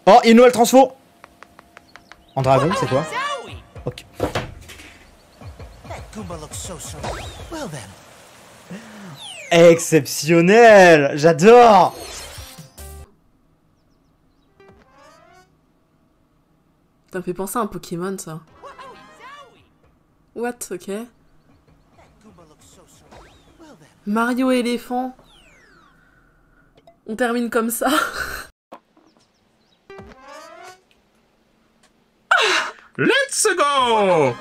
Oh, il y a une nouvelle transfo. En dragon, c'est quoi? Ok. Exceptionnel. J'adore. Ça me fait penser à un Pokémon, ça. What? Ok. Mario éléphant. On termine comme ça. Let's go!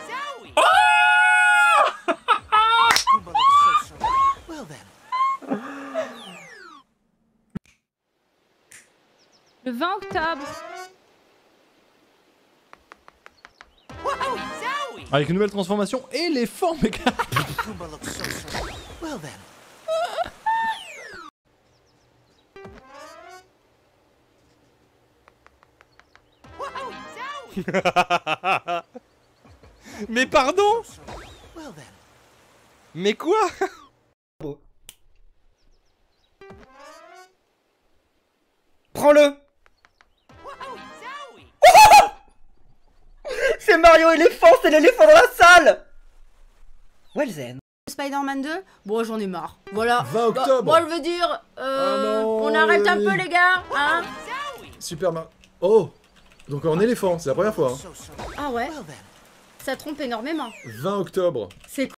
Le 20 octobre. Avec une nouvelle transformation, éléphant, mec. Mais pardon? Mais quoi? Prends-le. C'est Mario éléphant, c'est l'éléphant dans la salle. Welzen. Spider-Man 2, bon j'en ai marre. Voilà. 20 octobre. Moi je veux dire, non, on arrête un oui. peu les gars, hein. Super Mario. Oh! Donc en éléphant, c'est la première fois. Hein. Ah ouais. Ça trompe énormément. 20 octobre. C'est